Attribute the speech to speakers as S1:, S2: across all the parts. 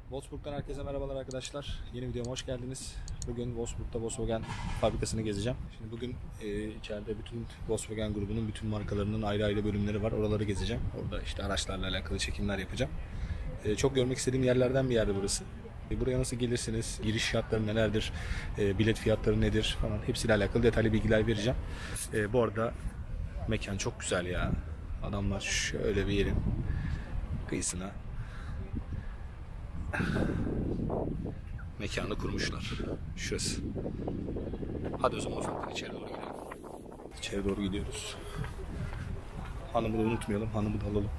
S1: Wolfsburg'dan herkese merhabalar arkadaşlar. Yeni videoma hoş geldiniz. Bugün Wolfsburg'da Volkswagen fabrikasını gezeceğim. Şimdi bugün içeride bütün Volkswagen grubunun bütün markalarının ayrı ayrı bölümleri var. Oraları gezeceğim. Orada işte araçlarla alakalı çekimler yapacağım. Çok görmek istediğim yerlerden bir yerde burası. Buraya nasıl gelirsiniz, giriş fiyatları nelerdir, bilet fiyatları nedir falan hepsiyle alakalı detaylı bilgiler vereceğim. Bu arada mekan çok güzel ya. Adamlar şöyle bir yerin kıyısına mekanı kurmuşlar. Şurası. Hadi o zaman ufaktan içeri doğru gidelim. İçeri doğru gidiyoruz. Hanımı da unutmayalım. Hanımı da alalım.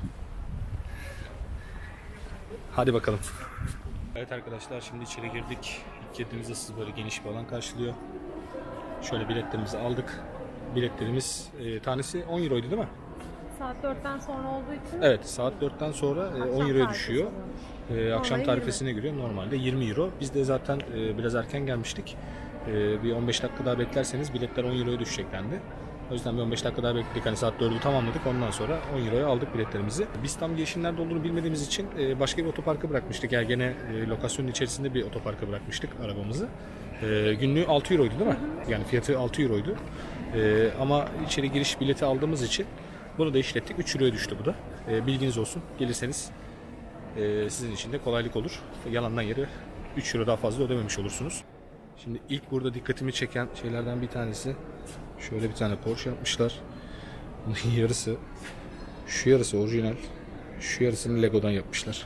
S1: Hadi bakalım. Evet arkadaşlar, şimdi içeri girdik. İlk girdiğimizde sizi böyle geniş bir alan karşılıyor. Şöyle biletlerimizi aldık. Biletlerimiz tanesi 10 euroydu değil mi?
S2: Saat 4'ten sonra olduğu için.
S1: Evet, saat 4'ten sonra 10 euroya düşüyor. Akşam tarifesine göre normalde 20 euro. Biz de zaten biraz erken gelmiştik. Bir 15 dakika daha beklerseniz biletler 10 euroya düşecek dendi. O yüzden bir 15 dakika daha bekledik. Hani saat 4'ü tamamladık. Ondan sonra 10 euroya aldık biletlerimizi. Biz tam girişin nerede olduğunu bilmediğimiz için başka bir otoparka bırakmıştık. Yani gene lokasyonun içerisinde bir otoparka bırakmıştık arabamızı. Günlüğü 6 euroydu değil mi? Yani fiyatı 6 euroydu. Ama içeri giriş bileti aldığımız için bunu da işlettik. 3 euroya düştü bu da. Bilginiz olsun. Gelirseniz sizin için de kolaylık olur. Yalandan yere 3 euro daha fazla ödememiş olursunuz. Şimdi ilk burada dikkatimi çeken şeylerden bir tanesi, şöyle bir tane Porsche yapmışlar. Bunun yarısı, şu yarısı orijinal, şu yarısını Lego'dan yapmışlar.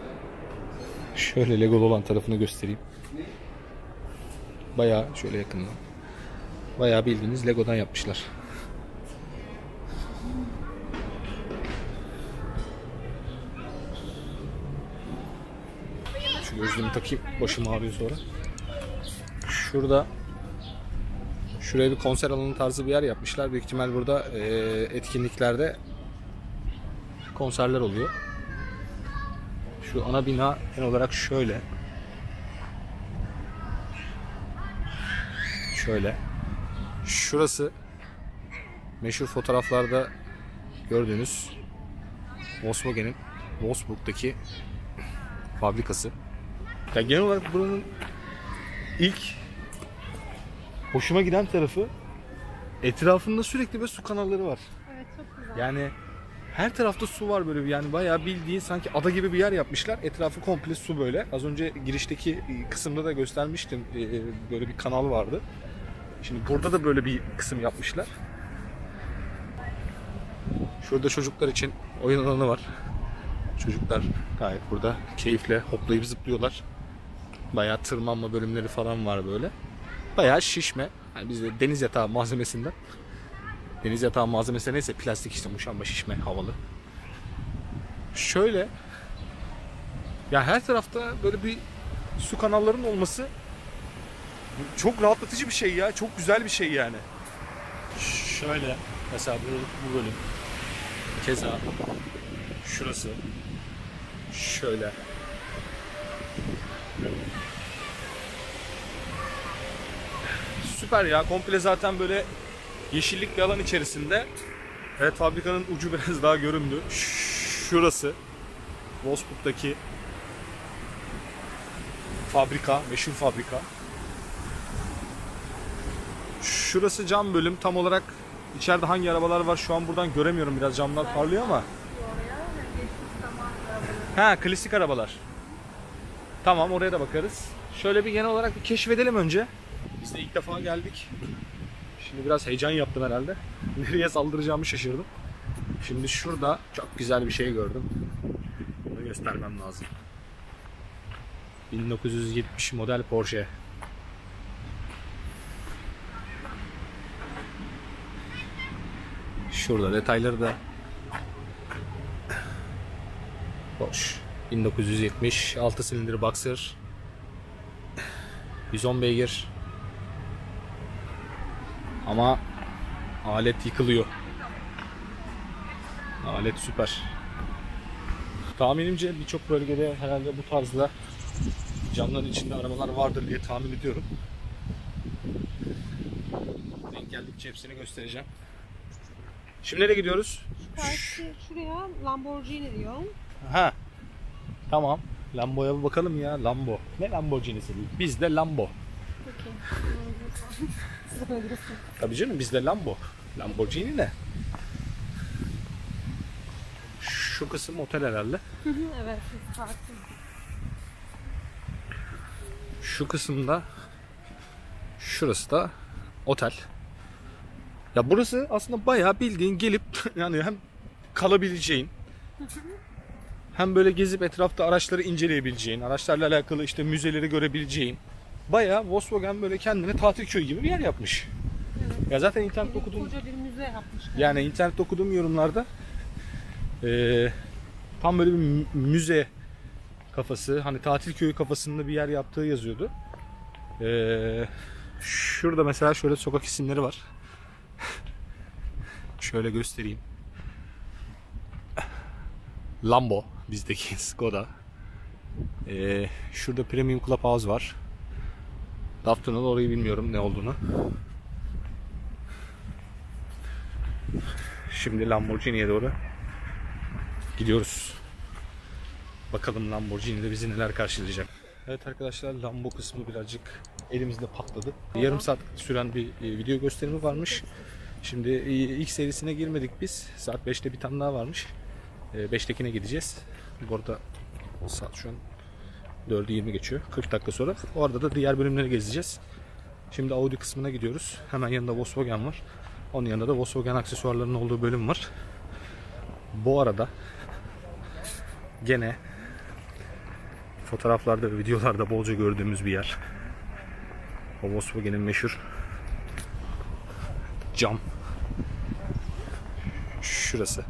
S1: Şöyle Lego'lu olan tarafını göstereyim. Bayağı şöyle yakından. Bayağı bildiğiniz Lego'dan yapmışlar. Şu gözlüğümü takayım, başım ağrıyor sonra. Şuraya bir konser alanı tarzı bir yer yapmışlar. Büyük ihtimal burada etkinliklerde konserler oluyor. Şu ana bina genel olarak şöyle. Şöyle. Şurası meşhur fotoğraflarda gördüğünüz Volkswagen'in Wolfsburg'daki fabrikası. Ya genel olarak buranın ilk hoşuma giden tarafı, etrafında sürekli böyle su kanalları var.
S2: Evet, çok güzel.
S1: Yani her tarafta su var böyle, yani bayağı bildiğin sanki ada gibi bir yer yapmışlar. Etrafı komple su böyle. Az önce girişteki kısımda da göstermiştim. Böyle bir kanal vardı. Şimdi burada da böyle bir kısım yapmışlar. Şurada çocuklar için oyun alanı var. Çocuklar gayet burada keyifle hoplayıp zıplıyorlar. Bayağı tırmanma bölümleri falan var böyle. Bayağı şişme. Yani bizde deniz yatağı malzemesinden. Deniz yatağı malzemesi neyse, plastik işte, muşamba şişme havalı. Şöyle. Ya her tarafta böyle bir su kanallarının olması çok rahatlatıcı bir şey ya. Çok güzel bir şey yani. Şöyle. Mesela bu bölüm. Keza. Şurası. Şöyle. Süper ya. Komple zaten böyle yeşillik bir alan içerisinde. Evet, fabrikanın ucu biraz daha göründü. Şurası Wolfsburg'daki fabrika, meşhur fabrika. Şurası cam bölüm. Tam olarak içeride hangi arabalar var şu an buradan göremiyorum. Biraz camlar parlıyor ama. Ha, klasik arabalar. Tamam, oraya da bakarız. Şöyle bir genel olarak bir keşfedelim önce. Biz de ilk defa geldik. Şimdi biraz heyecan yaptım herhalde. Nereye saldıracağımı şaşırdım. Şimdi şurada çok güzel bir şey gördüm. Bunu göstermem lazım. 1970 model Porsche. Şurada detayları da boş. 1970 6 silindir boxer. 110 beygir. Ama alet yıkılıyor. Alet süper. Tahminimce birçok bölgede herhalde bu tarzda camların içinde arabalar vardır diye tahmin ediyorum. Denk geldikçe hepsini göstereceğim. Şimdi nereye gidiyoruz?
S2: Şuraya Lamborghini diyor.
S1: Ha. Tamam. Lambo'ya bir bakalım ya. Lambo. Ne Lamborghini'si? Bizde Lambo.
S2: Peki. Siz bilirsiniz.
S1: Tabii canım bizde Lambo. Lamborghini ne? Şu kısım otel herhalde.
S2: Evet, siz farklı.
S1: Şu kısımda şurası da otel. Ya burası aslında bayağı bildiğin gelip yani hem kalabileceğin hem böyle gezip etrafta araçları inceleyebileceğin, araçlarla alakalı işte müzeleri görebileceğin bayağı Volkswagen böyle kendine tatil köyü gibi bir yer yapmış.
S2: Evet.
S1: Ya zaten internette okuduğum
S2: Koca bir müze yapmışlar.
S1: yani internette okuduğum yorumlarda tam böyle bir müze kafası, hani tatil köyü kafasında bir yer yaptığı yazıyordu. Şurada mesela şöyle sokak isimleri var. Şöyle göstereyim. Lambo bizdeki Skoda. Şurada Premium Clubhouse var. Daft Tunnel, orayı bilmiyorum ne olduğunu. Şimdi Lamborghini'ye doğru gidiyoruz. Bakalım Lamborghini'de bizi neler karşılayacak. Evet arkadaşlar, Lambo kısmı birazcık elimizde patladı. Yarım saat süren bir video gösterimi varmış. Şimdi ilk serisine girmedik biz. Saat 5'te bir tane daha varmış. 5'tekine gideceğiz. Bu arada saat şu an 4'ü 20 geçiyor. 40 dakika sonra. O arada da diğer bölümleri gezeceğiz. Şimdi Audi kısmına gidiyoruz. Hemen yanında Volkswagen var. Onun yanında da Volkswagen aksesuarlarının olduğu bölüm var. Bu arada gene fotoğraflarda ve videolarda bolca gördüğümüz bir yer. O Volkswagen'in meşhur cam. Şurası.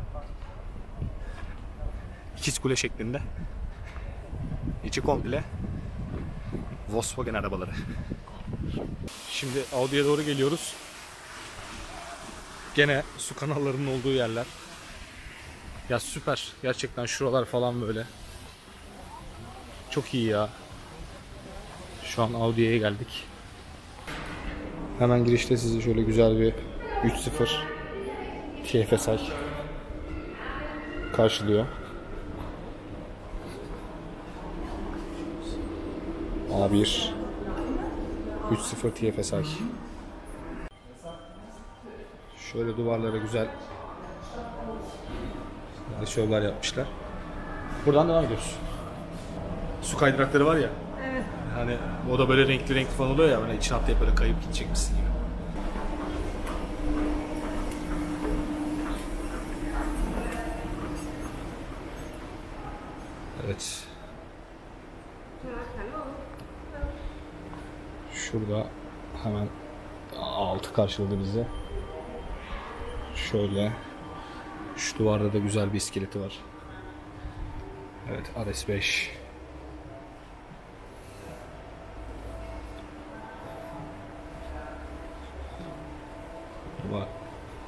S1: İkiz kule şeklinde. İçi komple Volkswagen arabaları. Şimdi Audi'ye doğru geliyoruz. Gene su kanallarının olduğu yerler. Ya süper. Gerçekten şuralar falan böyle. Çok iyi ya. Şu an Audi'ye geldik. Hemen girişte sizi şöyle güzel bir 3.0 TFSI karşılıyor. A1 3.0 TFSI. Şöyle duvarlara güzel şovlar yapmışlar. Buradan devam ediyoruz. Su kaydırakları var ya.
S2: Evet.
S1: Hani o da böyle renkli renkli falan oluyor ya. Hani içine atlayıp böyle kayıp gidecek misin gibi. Evet. Şurada hemen altı karşıladı bize. Şöyle. Şu duvarda da güzel bir iskeleti var. Evet, RS5. Var.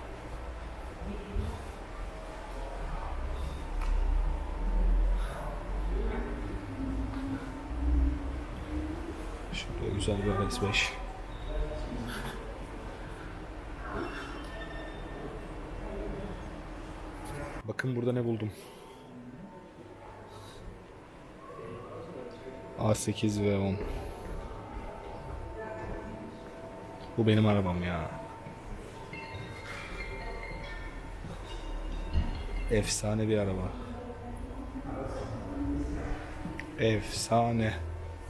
S1: Şurada güzel bir RS5. Bakın burada ne buldum. A8 V10. Bu benim arabam ya. Efsane bir araba. Efsane.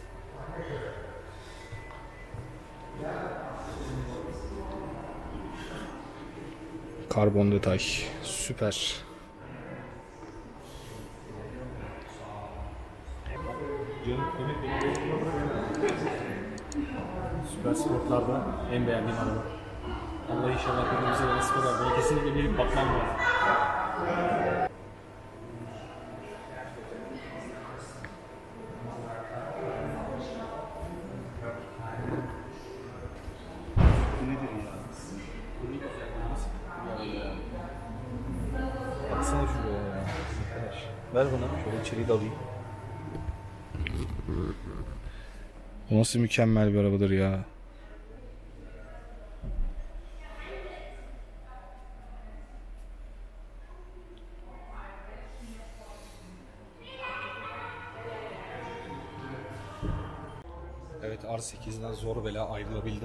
S1: Karbon detay. Süper. Süper Sportlar'da en beğendiğim araba. Allah inşallah hepimize de nasip eder. Bana kesinlikle gelip bakmam lazım. Nedir ya? Baksana şuraya ya. Arkadaş. Ver bana. Şöyle içeriği de alayım. O nasıl mükemmel bir arabadır ya. Evet, R8'den zor bela ayrılabildim.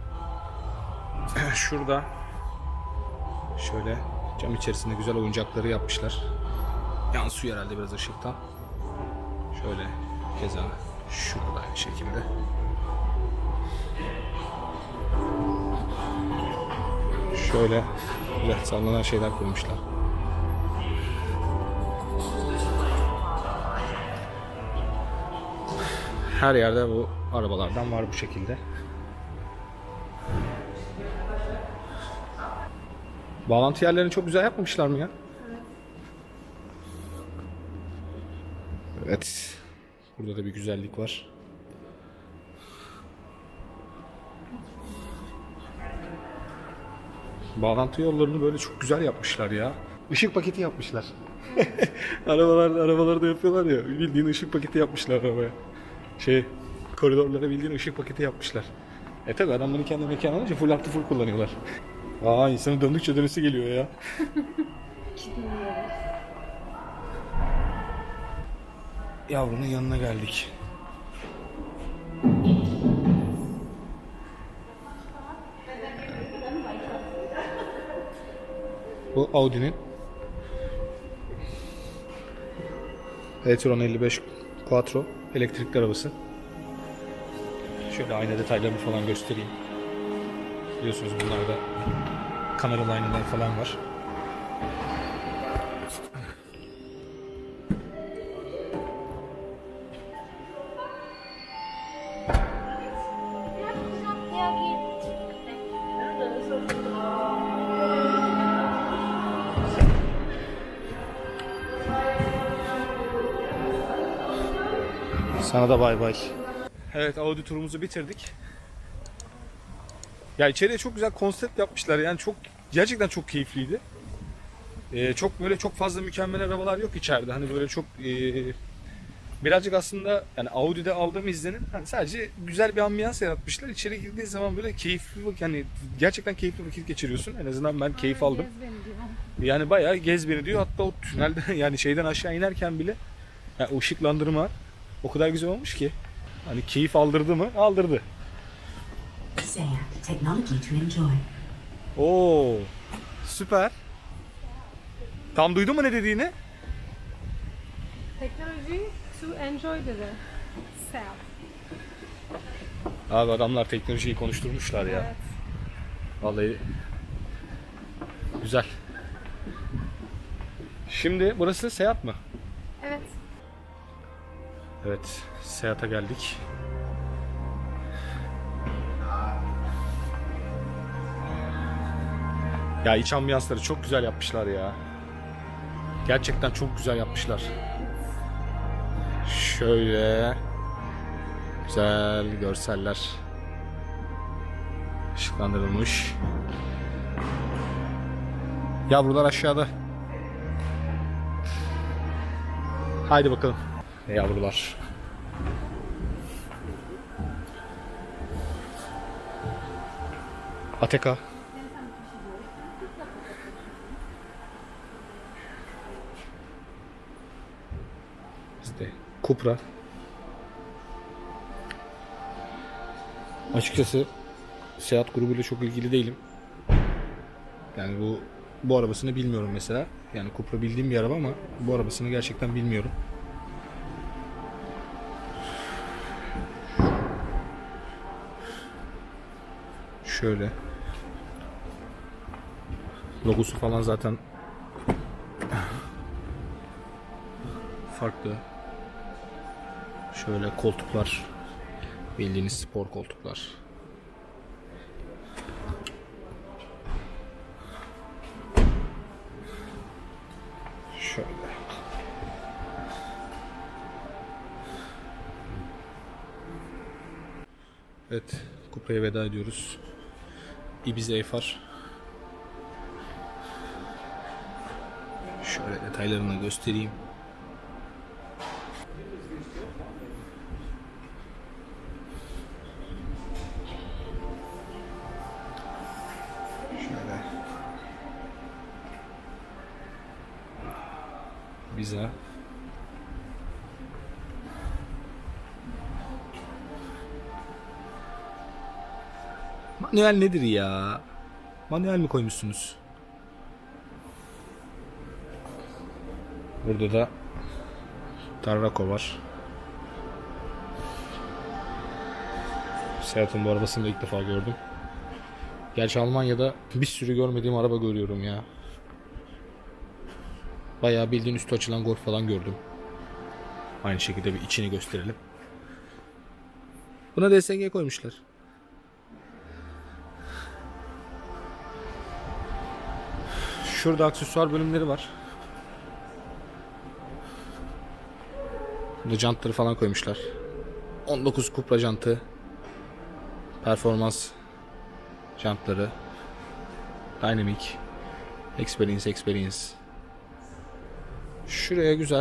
S1: Şurada şöyle cam içerisinde güzel oyuncakları yapmışlar. Yansıyor herhalde biraz ışıktan. Şöyle keza şurada aynı şekilde. Şöyle güzel sallanan şeyler koymuşlar. Her yerde bu arabalardan var bu şekilde. Bağlantı yerlerini çok güzel yapmamışlar mı ya? Evet. Burada da bir güzellik var. Bağlantı yollarını böyle çok güzel yapmışlar ya. Işık paketi yapmışlar. Arabalarda yapıyorlar ya. Bildiğin ışık paketi yapmışlar arabaya. Koridorlara bildiğin ışık paketi yapmışlar. Tabi adamların kendi mekanı alınca full artı full kullanıyorlar. İnsanın döndükçe dönesi geliyor ya. Yavrunun yanına geldik. Bu Audi'nin e-tron 55 Quattro elektrikli arabası. Şöyle ayna detaylarını falan göstereyim. Biliyorsunuz bunlarda kameralı aynalar falan var. Sana da bay bay. Evet, Audi turumuzu bitirdik. Ya içeriye çok güzel konsept yapmışlar. Yani gerçekten çok keyifliydi. Çok fazla mükemmel arabalar yok içeride. Hani böyle birazcık aslında yani Audi'de aldığım izlenim hani sadece güzel bir ambiyans yaratmışlar. İçeri girdiğin zaman böyle keyifli, yani gerçekten keyifli vakit geçiriyorsun. En azından ben keyif aldım. Yani bayağı gez beni diyor. Hatta o tünelde yani şeyden aşağı inerken bile yani ışıklandırma o kadar güzel olmuş ki hani keyif aldırdı mı? Aldırdı. Oo, süper. Tam duydun mu ne dediğini?
S2: Technology to enjoy dedi. Seat.
S1: Abi adamlar teknolojiyi konuşturmuşlar ya.
S2: Evet.
S1: Vallahi güzel. Şimdi burası Seat mı?
S2: Evet.
S1: Evet, Seat'a geldik. Ya iç ambiyansları çok güzel yapmışlar ya. Gerçekten çok güzel yapmışlar. Şöyle güzel görseller. Işıklandırılmış. Yavrular aşağıda. Haydi bakalım. Yavrular. Ateka. Bizde Cupra. Açıkçası Seat grubuyla çok ilgili değilim. Yani bu arabasını bilmiyorum mesela. Yani Cupra bildiğim bir araba ama bu arabasını gerçekten bilmiyorum. Şöyle. Logosu falan zaten farklı. Şöyle koltuklar. Bildiğiniz spor koltuklar. Şöyle. Evet, Cupra'ya veda ediyoruz. Ibiza Efar. Şöyle detaylarını göstereyim. Şöyle. Ibiza. Manuel nedir ya? Manuel mi koymuşsunuz? Burada da Tarraco var. Seat'ın bu arabasını da ilk defa gördüm. Gerçi Almanya'da bir sürü görmediğim araba görüyorum ya. Bayağı bildiğin üstü açılan Golf falan gördüm. Aynı şekilde bir içini gösterelim. Buna DSG koymuşlar. Şurada aksesuar bölümleri var. Burada jantları falan koymuşlar. 19 Cupra jantı. Performans jantları. Dynamic. Experience. Şuraya güzel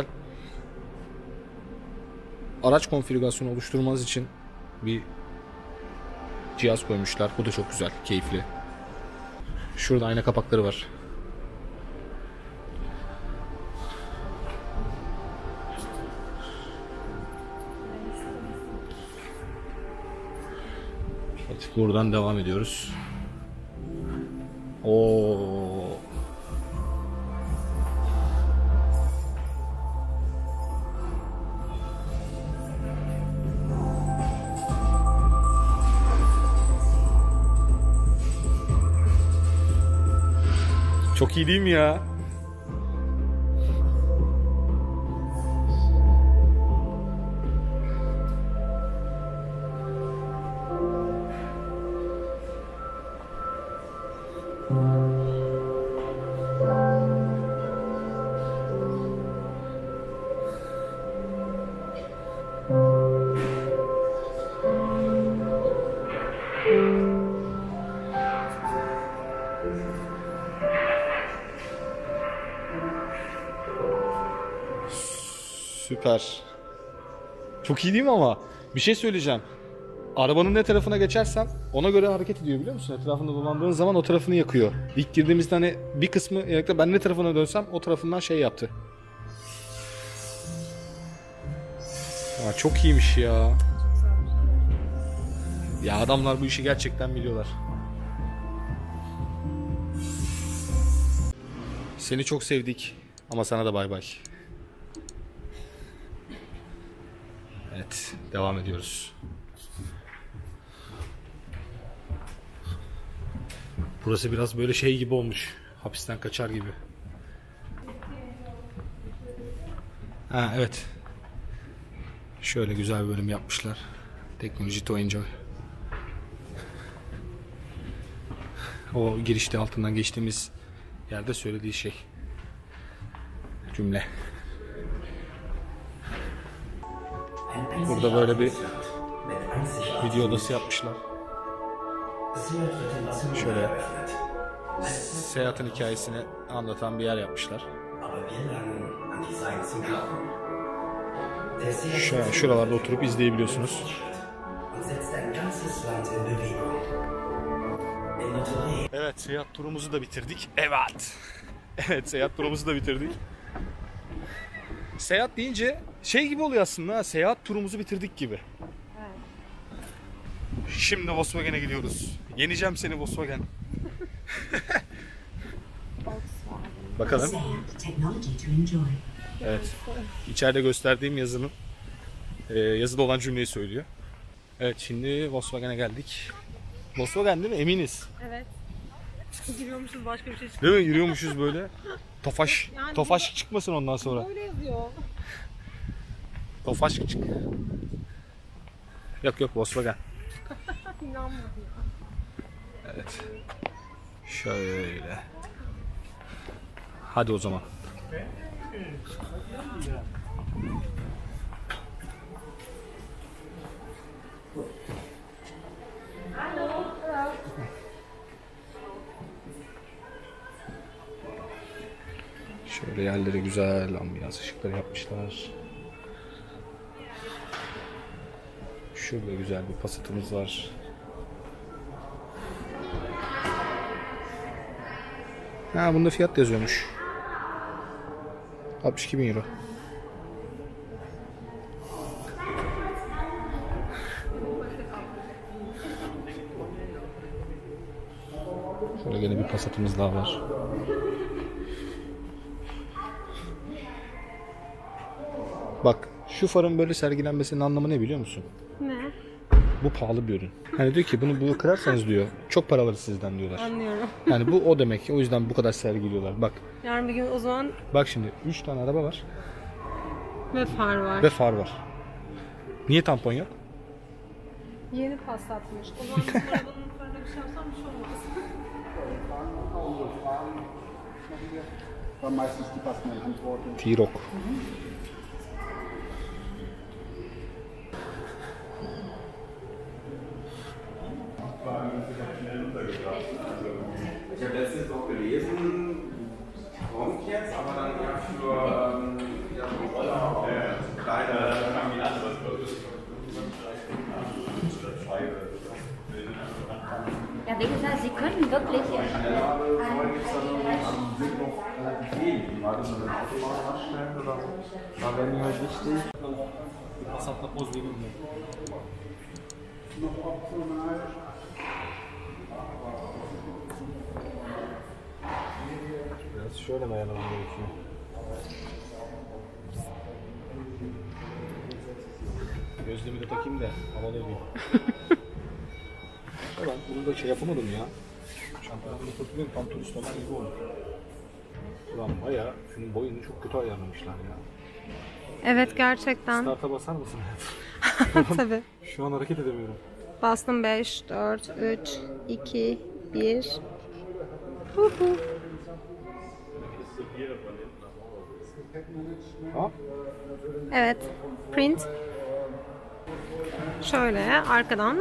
S1: araç konfigürasyonu oluşturmanız için bir cihaz koymuşlar. Bu da çok güzel, keyifli. Şurada ayna kapakları var. Evet, buradan devam ediyoruz. Oo. Çok iyi değil mi ya? Süper. Çok iyi değil mi ama? Bir şey söyleyeceğim. Arabanın ne tarafına geçersem ona göre hareket ediyor, biliyor musun? Etrafında dolandığın zaman o tarafını yakıyor. İlk girdiğimizde hani bir kısmı yakta, ben ne tarafına dönsem o tarafından şey yaptı. Aa, çok iyiymiş ya. Ya adamlar bu işi gerçekten biliyorlar. Seni çok sevdik ama sana da bay bay. Evet, devam ediyoruz. Burası biraz böyle şey gibi olmuş. Hapisten kaçar gibi. Ha evet. Şöyle güzel bir bölüm yapmışlar. Teknoloji to enjoy. O girişte altından geçtiğimiz yerde söylediği şey. Cümle. Burada böyle bir video odası yapmışlar. Şöyle seyahatin hikayesini anlatan bir yer yapmışlar. Şuralarda oturup izleyebiliyorsunuz. Evet, seyahat turumuzu da bitirdik. Evet, seyahat turumuzu da bitirdik. Seyahat deyince şey gibi oluyor aslında, seyahat turumuzu bitirdik gibi. Evet. Şimdi Volkswagen'e gidiyoruz. Yeneceğim seni Volkswagen. Bakalım. Evet. İçeride gösterdiğim yazıda olan cümleyi söylüyor. Evet, şimdi Volkswagen'e geldik. Volkswagen değil mi? Eminiz.
S2: Evet. Giriyormuşuz, başka bir şey çıkıyor.
S1: Değil mi? Yürüyormuşuz böyle. Tofaş. Yani Tofaş çıkmasın ondan sonra.
S2: Öyle yazıyor.
S1: Tofaş çık. Yok Volkswagen.
S2: İnanmadım.
S1: Evet. Şöyle. Hadi o zaman. Şöyle yerleri güzel, ambiyans ışıkları yapmışlar. Şurada güzel bir Passat'ımız var. Ha, bunda fiyat yazıyormuş. 62.000 euro. Şöyle gene bir Passat'ımız daha var. Bak şu farın böyle sergilenmesinin anlamı ne biliyor musun?
S2: Ne?
S1: Bu pahalı bir ürün. Hani diyor ki bunu kırarsanız diyor çok para alır sizden diyorlar.
S2: Anlıyorum.
S1: Yani bu o demek. O yüzden bu kadar sergiliyorlar. Bak.
S2: Yarın bir gün o zaman
S1: Bak şimdi 3 tane araba var
S2: ve far var.
S1: ve far var. Niye tampon yok?
S2: Yeni Passat'mış. O zaman bizim arabanın farına bir şey yapsam bir şey olmaz.
S3: War meistens die passenden Antworten.
S1: T-Roc.
S4: Ich habe letztens noch gelesen, kommt jetzt, aber dann eher für ja, so Roller, kleine, irgendwie anderes.
S5: Ja, wie gesagt, Sie können wirklich.
S4: Sind noch relativ wenig. Die war das so eine Autobahnraststellen oder so. Da wäre mir halt wichtig.
S1: Passat'la poz vereyim mi?
S3: Noch optional.
S1: Biraz şöyle mi ayarlamam gerekiyor? Gözlüğümü de takayım da havalı olayım. Ben bunu da şey yapamadım ya. Çantalarını kurtulayım tam turist olan gibi olur. Ulan bayağı şunun boyunu çok kötü ayarlamışlar ya.
S2: Evet gerçekten.
S1: Start'a basar mısın?
S2: Tabii.
S1: Şu an hareket edemiyorum.
S2: Bastım 5, 4, 3, 2, 1.
S1: Tamam.
S2: Evet. Print. Şöyle arkadan.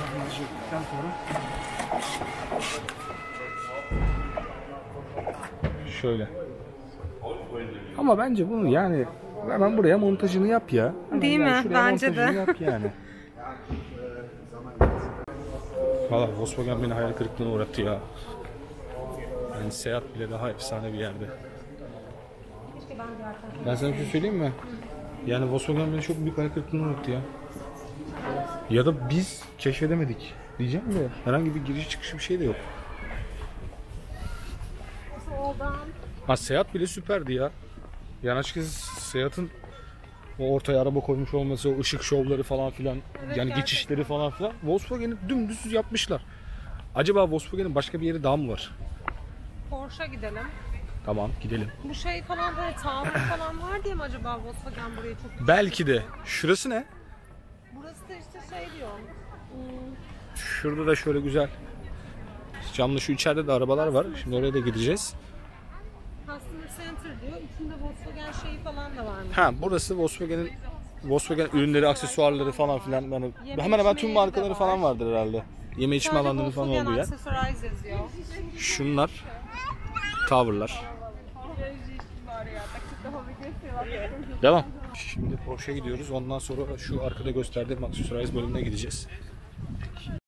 S1: Şöyle. Ama bence bunu yani hemen buraya montajını yap ya. Hemen
S2: Değil
S1: yani
S2: mi?
S1: şuraya
S2: Bence
S1: montajını
S2: de.
S1: yap yani. Valla Volkswagen beni hayal kırıklığına uğrattı ya. Yani Seat bile daha efsane bir yerde. Ben sana bir şey söyleyeyim mi? Yani Volkswagen beni çok büyük hayal kırıklığına uğrattı ya. Ya da biz keşfedemedik diyeceğim de herhangi bir giriş çıkış bir şey de yok. Ha Seat bile süperdi ya. Yani açıkçası Seat'ın o ortaya araba koymuş olması, o ışık şovları falan filan,
S2: Evet,
S1: yani
S2: gerçekten.
S1: geçişleri falan filan Volkswagen'i dümdüz yapmışlar. Acaba Volkswagen'in başka bir yeri daha mı var?
S2: Porsche'a gidelim.
S1: Tamam gidelim.
S2: Bu şey falan böyle tamir falan var diye mi acaba Volkswagen burayı çok...
S1: Belki de. Şurası ne?
S2: Burası da işte şey diyor.
S1: Şurada da şöyle güzel camlı şu içeride de arabalar var. Şimdi oraya da gideceğiz.
S2: Customer Center diyor. İçinde Volkswagen şeyi falan da varmış.
S1: Ha burası Volkswagen ürünleri, aksesuarları falan filan. Yani hemen hemen tüm markaları falan vardır herhalde. Yeme içme
S2: Sadece
S1: alanları falan
S2: Volkswagen
S1: olduğu yer.
S2: Accessorize yazıyor.
S1: Şunlar tower'lar. Devam. Şimdi Porsche'ya gidiyoruz. Ondan sonra şu arkada gösterdiğim Accessorize bölümüne gideceğiz.